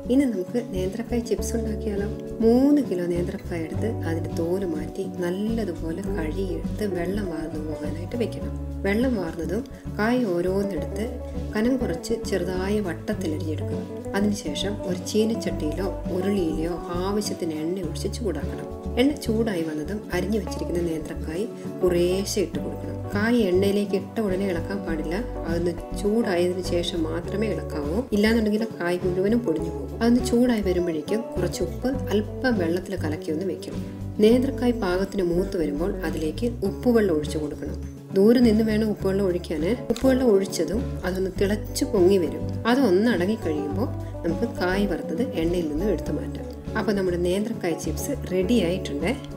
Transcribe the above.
ഇനി നമുക്ക് നേന്ത്രക്കായ് ചിപ്സ് ഉണ്ടാക്കിയാലോ. 3 കിലോ നേന്ത്രക്കായ എടുത്ത് അതിൻ്റെ തോല് മാറ്റി നല്ലതുപോലെ കഴുകിയെടുത്ത് വെള്ളം വാർന്നു പോകാനായിട്ട് വെക്കണം. വെള്ളം വാർന്നതും കായ് ഓരോന്നെടുത്ത് കനം കുറച്ച് ചെറുതായി വട്ടത്തിലരിഞ്ഞെടുക്കുക. അതിനുശേഷം ഒരു ചീനച്ചട്ടിയിലോ ഉരുളിയിലോ ആവശ്യത്തിന് എണ്ണ ഒഴിച്ച് ചൂടാക്കണം. എണ്ണ ചൂടായി വന്നതും അരിഞ്ഞു വെച്ചിരിക്കുന്ന നേന്ത്രക്കായ് കുറേശ്ശെ ഇട്ട് കൊടുക്കണം. കായ് എണ്ണയിലേക്ക് ഇട്ട ഉടനെ ഇളക്കാൻ പാടില്ല. അതൊന്ന് ചൂടായതിനു ശേഷം മാത്രമേ ഇളക്കാവൂ. ഇല്ലാന്നുണ്ടെങ്കിൽ കായ് മുഴുവനും പൊടിഞ്ഞു പോകും. അതൊന്ന് ചൂടായി വരുമ്പോഴേക്കും കുറച്ച് ഉപ്പ് അല്പം വെള്ളത്തിൽ കലക്കി ഒന്ന് വെക്കും. നേന്ത്രക്കായ് പാകത്തിന് മൂത്ത് വരുമ്പോൾ അതിലേക്ക് ഉപ്പുവെള്ളം ഒഴിച്ചു കൊടുക്കണം. ദൂരെ നിന്ന് വേണം ഉപ്പുവെള്ളം ഒഴിക്കാൻ. ഉപ്പുവെള്ളം ഒഴിച്ചതും അതൊന്ന് തിളച്ച് പൊങ്ങി വരും. അതൊന്ന് അടങ്ങി കഴിയുമ്പോൾ നമുക്ക് കായ് വറുത്തത് എണ്ണയിൽ നിന്നും എടുത്തു മാറ്റാം. അപ്പോൾ നമ്മുടെ നേന്ത്രക്കായ് ചിപ്സ് റെഡി ആയിട്ടുണ്ട്.